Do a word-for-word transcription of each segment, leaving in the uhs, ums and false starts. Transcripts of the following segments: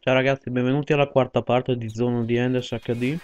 Ciao ragazzi, benvenuti alla quarta parte di Zone di Enders acca di.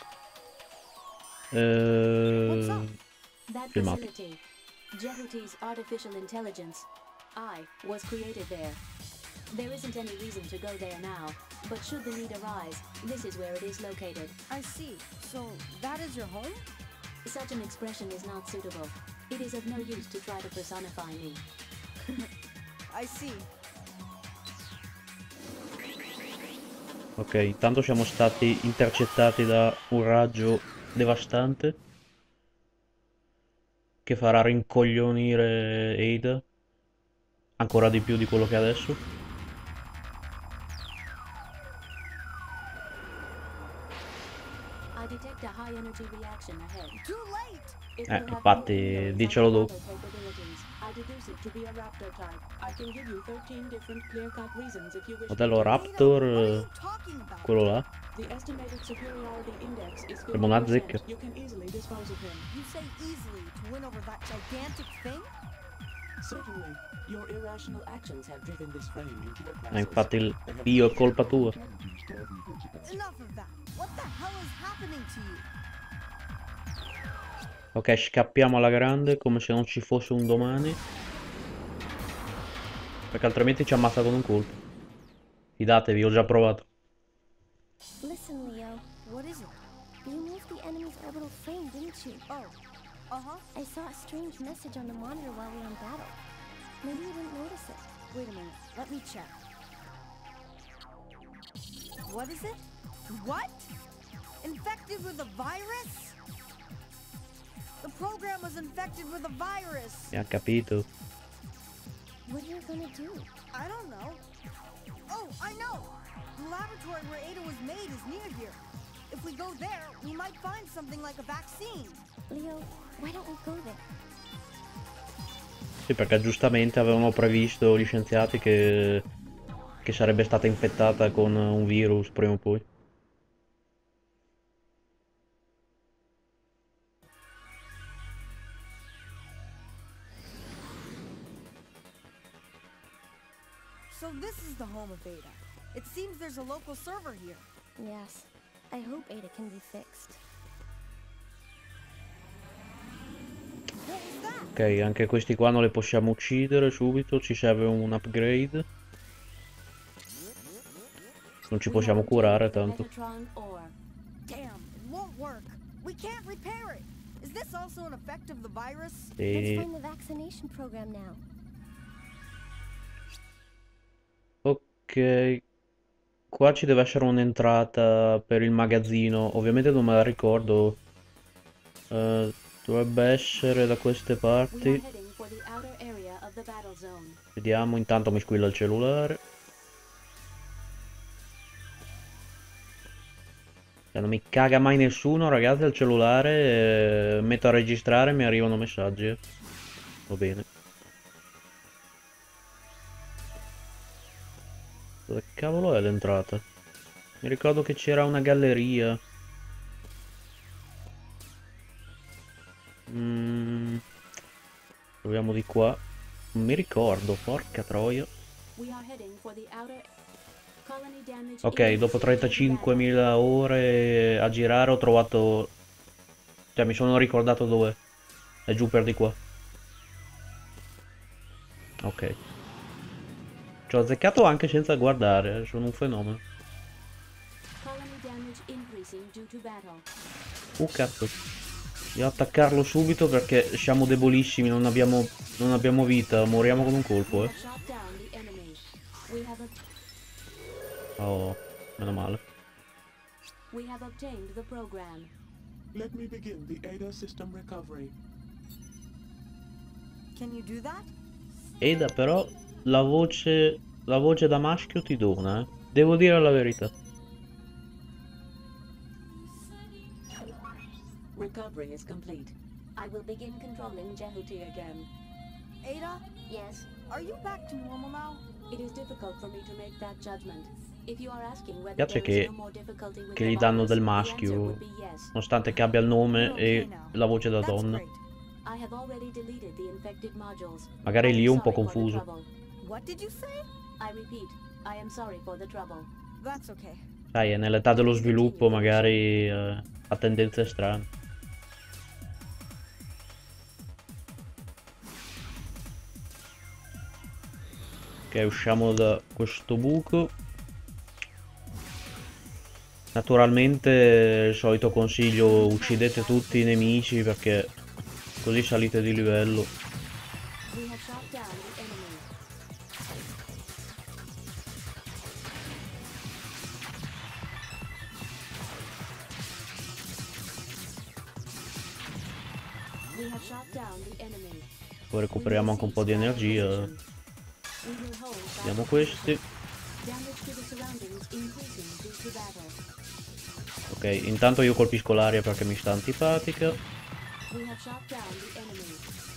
What's up? Eh, That filmato. facility, Jehuti's artificial intelligence, I was created there. There isn't any reason to go there now, but should the need arise, this is where it is located. I see. So that is your home? Such an expression is not suitable. It is of no use to try to personify me. I see. Ok, intanto siamo stati intercettati da un raggio devastante che farà rincoglionire Ada ancora di più di quello che è adesso. I detect a high energy reaction ahead. Too late! It Eh, will have no infatti, influence dicelo on the dopo. battle capabilities. I deduce it to be a raptor type. I can give you thirteen different clear-cut reasons if you wish. Modello Ada, Raptor, what are eh, you talking about? quello là. The estimated superiority index is Sembra una fifty zecca. percent. You can easily dispose of him. You say easily to win over that gigantic thing? Certainly. Your irrational actions have driven this frame into a Eh, crisis. infatti il io è colpa tua. Enough of that. What the hell is happening to you? Ok, scappiamo alla grande come se non ci fosse un domani. Perché altrimenti ci ammazza con un colpo. Fidatevi, ho già provato. Listen, Leo. What is it? You moved the enemy's orbital frame, didn't you? Oh, uh-huh. I saw a strange message on the monitor while we were in battle. Maybe you didn't notice it. Wait a minute. Let me check. What is it? What? Infected with a virus? The program was infected with a virus. Mi ha capito. What are you gonna do? I don't know. Oh, I know! The laboratory where Ada was made is near here. If we go there, we might find something like a vaccine. Leo, why don't we go there? Sì, perché giustamente avevano previsto gli scienziati che, che sarebbe stata infettata con un virus prima o poi. So this is the home of Ada. It seems there's a local server here. Yes. I hope Ada can be fixed. What was that? Ok, anche questi qua non li possiamo uccidere subito, ci serve un upgrade. Non ci We possiamo have curare obtained the tanto. Metatron ore. Damn, it won't work. We can't repair it. Is this also an effect of the virus? Let's E... find the vaccination program now. Ok, qua ci deve essere un'entrata per il magazzino, ovviamente non me la ricordo. Eh, dovrebbe essere da queste We are parti. heading for the outer area of the battle zone. Vediamo, intanto mi squilla il cellulare. Cioè, non mi caga mai nessuno, ragazzi, al cellulare. eh, metto a registrare e mi arrivano messaggi. eh. Va bene. Dove cavolo è l'entrata? Mi ricordo che c'era una galleria. Mm, proviamo di qua. Non mi ricordo, porca troia. We are heading for the outer colony damage. Ok, increasing dopo due to battle. trentacinquemila ore a girare ho trovato... Cioè, mi sono ricordato dove. È giù per di qua. Ok. Ci ho azzeccato anche senza guardare, eh, sono un fenomeno. Colony damage increasing due to battle. Uh, cazzo. Devo attaccarlo subito perché siamo debolissimi, non abbiamo, non abbiamo vita, moriamo con un colpo, We eh. have shot down the enemy. We have ob- Oh, meno male. we have obtained the program. Let me begin the Ada system recovery. Can you do that? Eda, però, la voce, la voce da maschio ti dona, eh. Devo dire la verità. Recovery is complete. I will begin controlling Jehuti again. Ada, Yes. are you back to normal now? It is difficult for me to make that judgment. If you are asking whether Piace there is che, no more difficulty with che the gli danno virus, del the answer maschio, would be yes. nonostante che abbia il nome You're okay e now. la voce da That's donna. great. I have already deleted the infected modules. Magari I am lì è un po' sorry for the confuso. trouble. What did you say? I repeat, I am sorry for the trouble. That's okay. Sai, è nell'età dello sviluppo, magari eh, ha tendenze strane. Ok, usciamo da questo buco. Naturalmente, il solito consiglio, uccidete tutti i nemici perché così salite di livello. We have shot down the enemy. We have shot down the enemy. Poi recuperiamo anche un po' di energia. We will hold Vediamo battle questi. damage to the surroundings increasing due to battle. Ok, intanto io colpisco l'aria perché mi sta antipatica. We have shot down the enemy.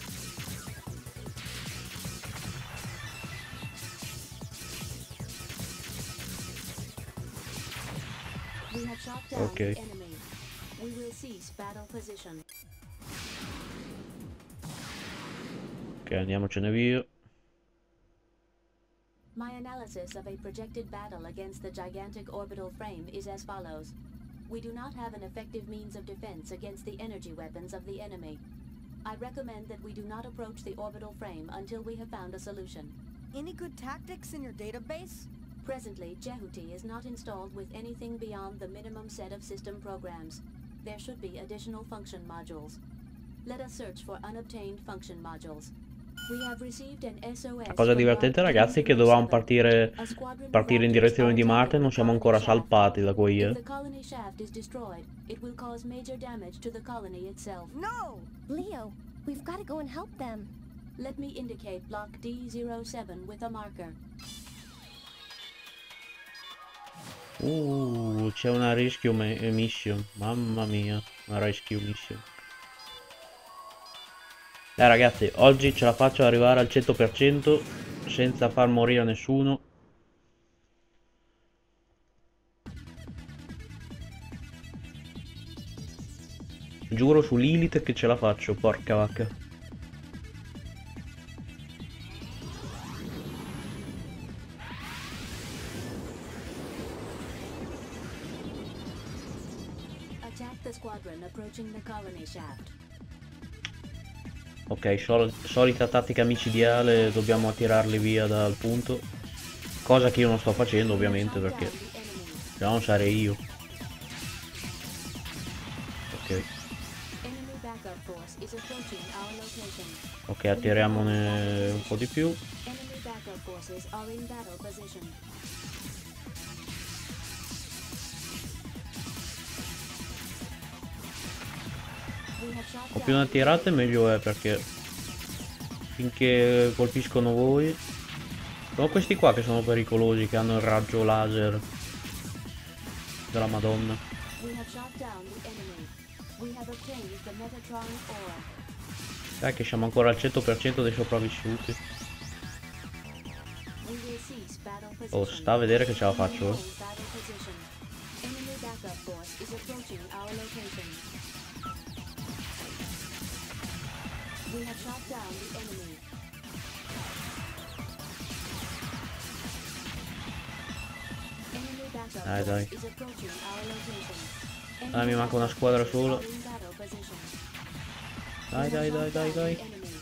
We have shot down Ok. the enemy. We will cease battle position. Ok, andiamocene via. My analysis of a projected battle against the gigantic orbital frame is as follows. We do not have an effective means of defense against the energy weapons of the enemy. I recommend that we do not approach the orbital frame until we have found a solution. Any good tactics in your database? Presently, Jehuti is not installed with anything beyond the minimum set of system programs. There should be additional function modules. Let us search for unobtained function modules. We have received an S O S La cosa from divertente, Block ragazzi, è che D zero dovevamo seven. partire, A squadron of partire in Raptors direzione di are Marte e non attacking siamo the ancora colony shaft. salpati da qui, If eh. the colony shaft is destroyed, it will cause major damage to the colony itself. No! Leo, we've got to go and help them. Let me indicate Block D zero seven with a marker. Uh, c'è una rescue mission. Mamma mia, una rescue mission. Dai ragazzi, oggi ce la faccio arrivare al cento per cento senza far morire nessuno. Giuro su Lilith che ce la faccio, porca vacca. Attack the squadron approaching the colony shaft. Ok, sol solita tattica micidiale, dobbiamo attirarli via dal punto. Cosa che io non sto facendo ovviamente perché se no non sarei io. Ok. Enemy backup force is approaching our location. Ok, attiriamone un po' di più. Enemy backup forces are in battle position. We have shot Più down ne attirate meglio è perché finché colpiscono voi. Sono questi qua che sono pericolosi, che hanno il raggio laser della Madonna. We have shot down the enemy. We have obtained the Metatron ore. Dai che siamo ancora al cento per cento dei sopravvissuti. We will cease battle position. Oh, sta a vedere che ce la faccio, eh. Hold battle position. Enemy backup force is approaching our location. We have shot down the enemy. Enemy backup Dai, force dai. is approaching our location. Dai, mi manca una squadra sola. Are in battle position. Dai, dai, dai, dai, dai.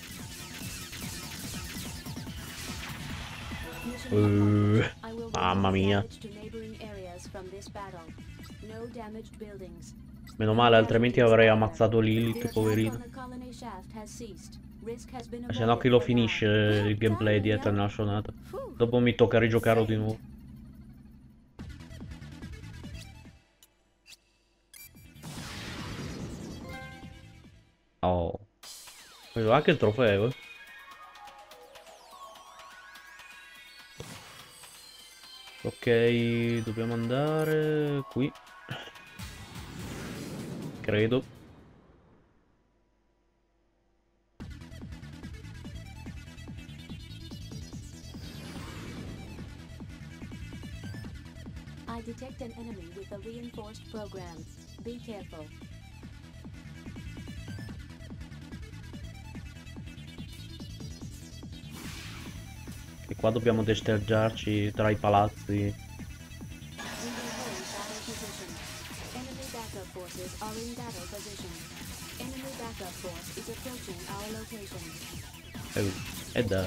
Uh, mamma mia. Meno male, altrimenti avrei ammazzato Lilith, poverino. Se no chi lo finisce il gameplay di Eternal Sonata. Dopo mi tocca rigiocarlo di nuovo. Oh. Vedo anche il trofeo, eh. Ok, dobbiamo andare qui. Credo. I detect an enemy with a reinforced program. Be careful. E qua dobbiamo destergiarci tra i palazzi. forces are in battle position. Enemy backup force is approaching our location. Eh, e da.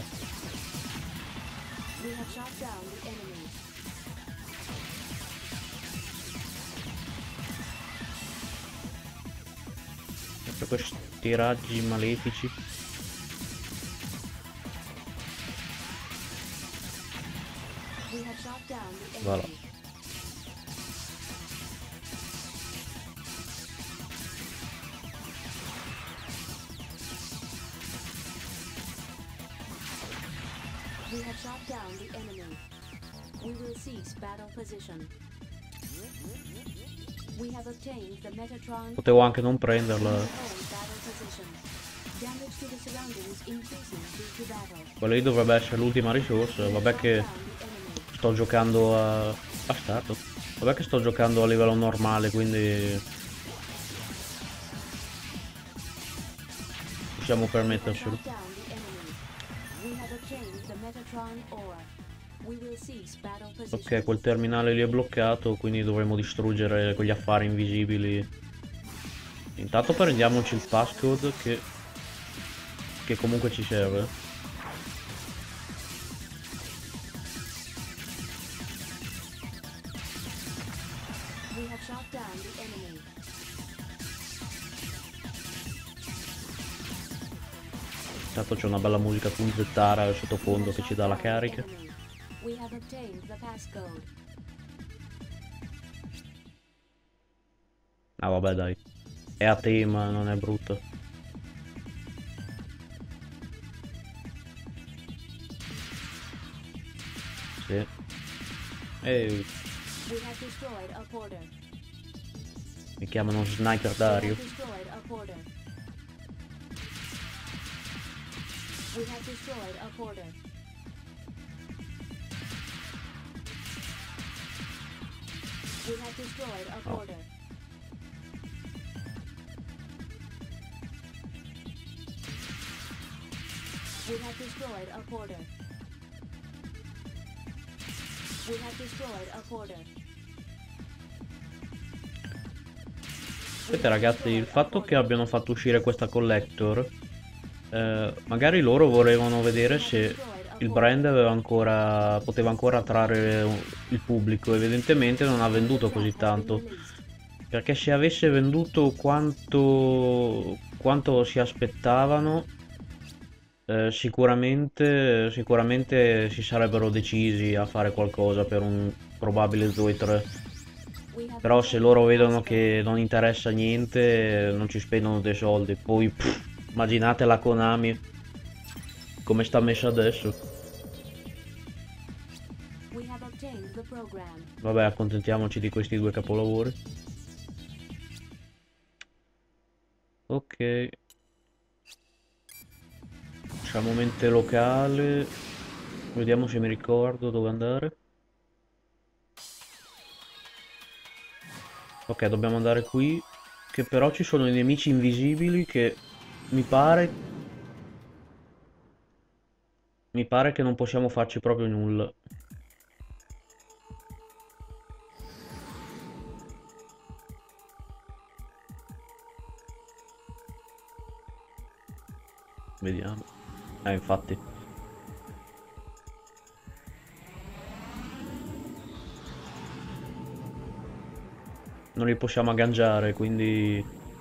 We have shot down the enemy. Sempre questi raggi malefici. We have shot down the Voilà. enemy. We have shot down the enemy. We will cease battle position. We have obtained the Metatron. Potevo anche non prenderla. Hold battle position. Damage to the surroundings increasing due to battle. Quella lì dovrebbe essere l'ultima risorsa. Vabbè che Shot down the enemy. sto giocando a... Bastardo. Vabbè che sto giocando a livello normale, quindi... possiamo permettercelo. Shot down the enemy. We have obtained the Metatron ore. We will cease battle position. Ok, quel terminale lì è bloccato, quindi dovremo distruggere quegli affari invisibili. Intanto prendiamoci il passcode che... che comunque ci serve. We have shot down the enemy. Intanto c'è una bella musica punzettara al sottofondo che ci dà la carica. We have obtained the passcode. Ah vabbè dai, è a tema, non è brutto. Sì. Ehi, We have destroyed a porter. mi chiamano Sniper We Dario. have destroyed a porter. We have destroyed a porter. We have destroyed a Oh. porter. We have destroyed a porter. We have destroyed a porter. Aspetta ragazzi, il fatto che abbiano fatto uscire questa collector, eh, magari loro volevano vedere se il brand aveva ancora, poteva ancora attrarre un- il pubblico. Evidentemente non ha venduto così tanto, perché se avesse venduto quanto, quanto si aspettavano, eh, sicuramente, sicuramente si sarebbero decisi a fare qualcosa per un probabile Zoe tre. Però se loro vedono che non interessa niente, non ci spendono dei soldi. Poi pff, immaginate la Konami come sta messa adesso. We have obtained the program. Vabbè, accontentiamoci di questi due capolavori. Ok. Facciamo mente locale. Vediamo se mi ricordo dove andare. Ok, dobbiamo andare qui. Che però ci sono i nemici invisibili che mi pare... Mi pare che non possiamo farci proprio nulla. Vediamo. Eh, infatti. Non li possiamo agganciare, quindi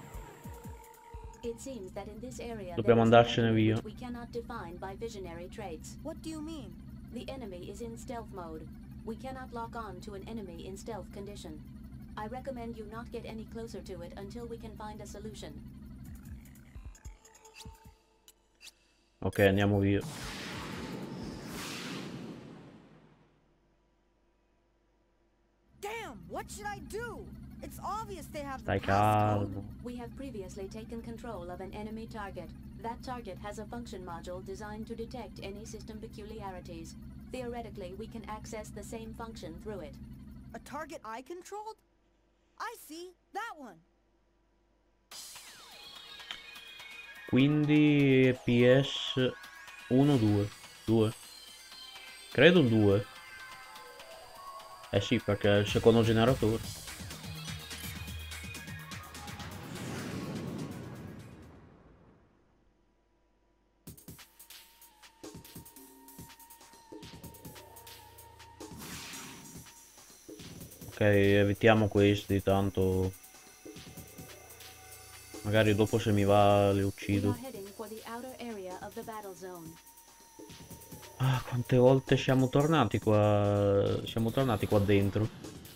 It seems that in this area dobbiamo there is an andarcene enemy via. which we cannot define by visionary traits. What do you mean? The enemy is in stealth mode. We cannot lock on to an enemy in stealth condition. I recommend you not get any closer to it until we can find a solution. Ok, andiamo via. Damn, what should I do? It's obvious they have the Stai passcode. calmo. We have previously taken control of an enemy target. That target has a function module designed to detect any system peculiarities. Theoretically, we can access the same function through it. A target I controlled? I see, that one. Quindi P S uno due. due. Credo il due. Eh sì, perché è il secondo generatore. Ok, evitiamo questi, tanto magari dopo se mi va li uccido. Ah, quante volte siamo tornati qua, siamo tornati qua dentro.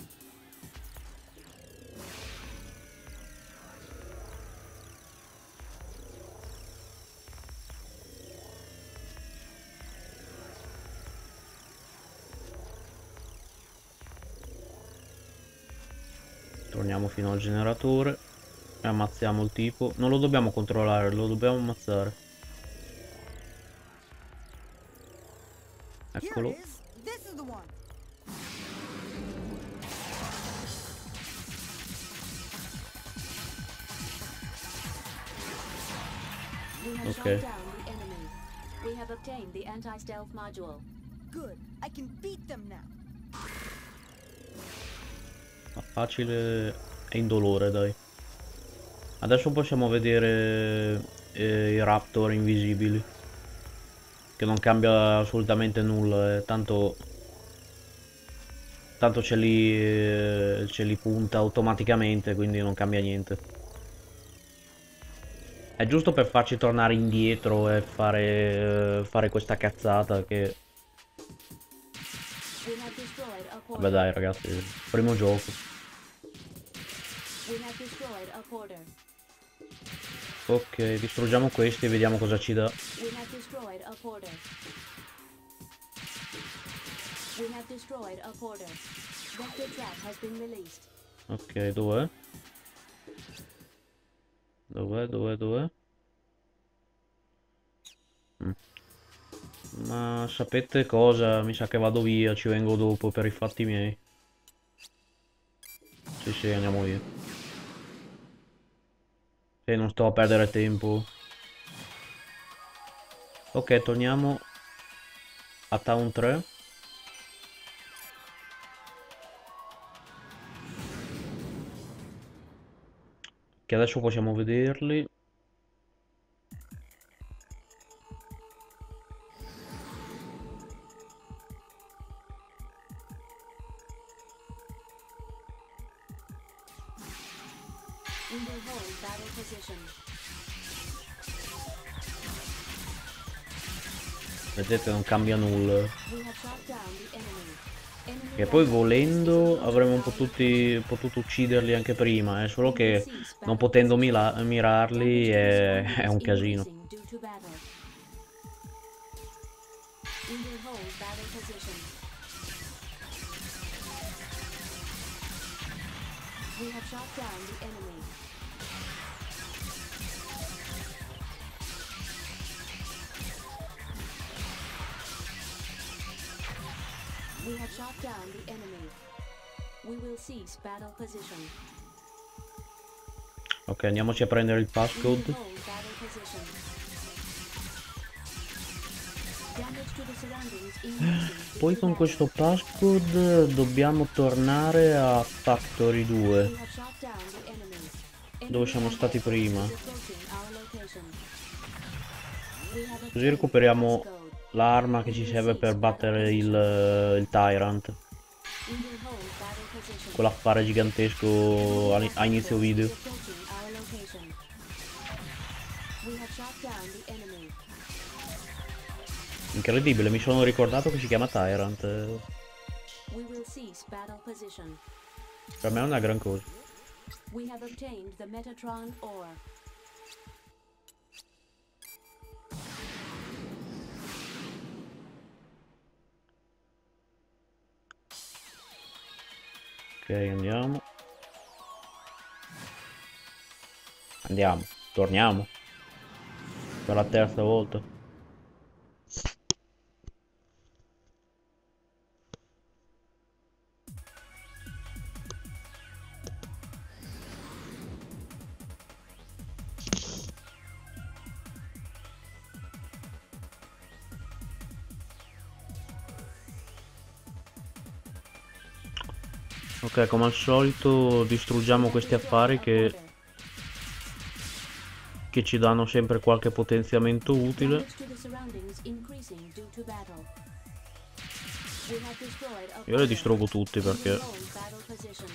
Torniamo fino al generatore e ammazziamo il tipo. Non lo dobbiamo controllare, lo dobbiamo ammazzare. Eccolo. Ok. We have obtained the anti-stealth module. Good. I can beat them now. Ma facile e indolore, dai. Adesso possiamo vedere eh, i raptor invisibili. Che non cambia assolutamente nulla, eh. Tanto... Tanto ce li, eh, ce li punta automaticamente, quindi non cambia niente. È giusto per farci tornare indietro e fare, eh, fare questa cazzata che... Vabbè dai ragazzi, primo gioco. Ok, distruggiamo questi e vediamo cosa ci dà. Ok, dov'è? Dov'è, dov'è, dov'è? Mm. Ma sapete cosa? Mi sa che vado via, ci vengo dopo per i fatti miei. Sì, sì, andiamo via. E non sto a perdere tempo. Ok, torniamo a Town tre. Che adesso possiamo vederli. Vedete, non cambia nulla. E poi volendo avremmo potuti, potuto ucciderli anche prima, eh, solo che non potendo mira mirarli è, è un casino. We have shot down the enemy. We will cease battle position. Ok, andiamoci a prendere il passcode. Poi con questo passcode dobbiamo tornare a Factory due, dove siamo stati prima. Così recuperiamo l'arma che ci serve per battere il, il Tyrant. Quell'affare gigantesco a inizio video. Incredibile, mi sono ricordato che si chiama Tyrant. Per me è una gran cosa. Ok, andiamo. Andiamo, torniamo. Per la terza volta. Ok, come al solito distruggiamo questi affari che, che ci danno sempre qualche potenziamento utile. Io le distruggo tutti perché position.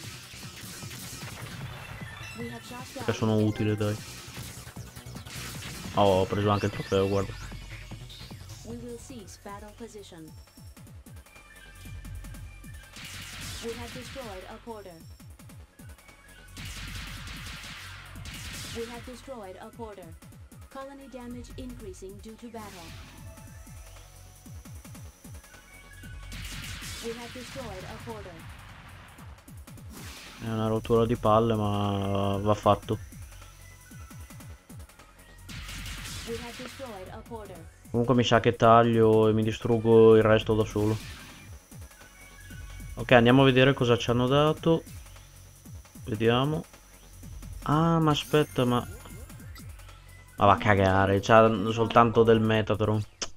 We have shot down Perché sono the utili, enemy. dai. Oh, ho preso anche il trofeo, guarda. We will cease battle position. We have destroyed a porter. We have destroyed a porter. Colony damage increasing due to battle. We have destroyed a porter. È una rottura di palle, ma va fatto. We have destroyed a porter. Comunque mi sa che taglio e mi distruggo il resto da solo. Ok, andiamo a vedere cosa ci hanno dato. Vediamo. Ah, ma aspetta, ma... Ma va a cagare, c'ha soltanto del Metatron.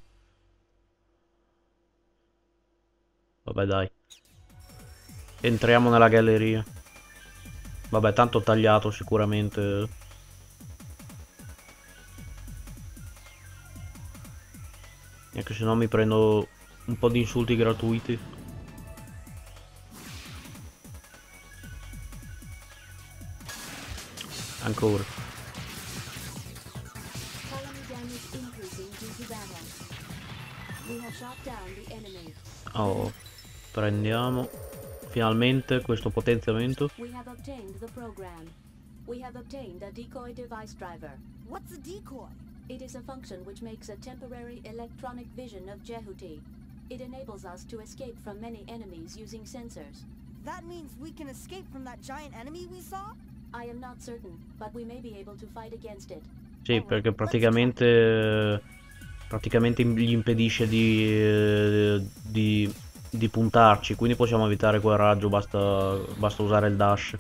Vabbè, dai. Entriamo nella galleria. Vabbè, tanto tagliato sicuramente. Anche se no mi prendo un po' di insulti gratuiti. Ancora. Colony damage increasing due to battle. We have shot down the enemy. Oh, prendiamo finalmente questo potenziamento. We have obtained the program. We have obtained a decoy device driver. What's a decoy? It is a function which makes a temporary electronic vision of Jehuti. It enables us to escape from many enemies using sensors. That means we can escape from that giant enemy we saw? I am not certain, but we may be able to fight against it. Sì, perché praticamente praticamente gli impedisce di, eh, di, di puntarci, quindi possiamo evitare quel raggio, basta, basta usare il dash.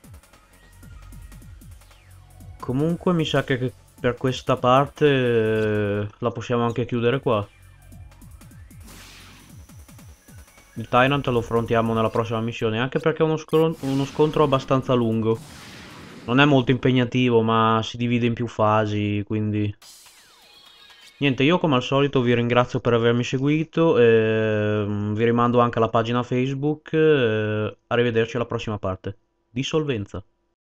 Comunque mi sa che per questa parte eh, la possiamo anche chiudere qua. Il Tyrant lo affrontiamo nella prossima missione, anche perché è uno, uno scontro abbastanza lungo. Non è molto impegnativo, ma si divide in più fasi, quindi... Niente, io come al solito vi ringrazio per avermi seguito, e vi rimando anche alla pagina Facebook, e arrivederci alla prossima parte. Dissolvenza.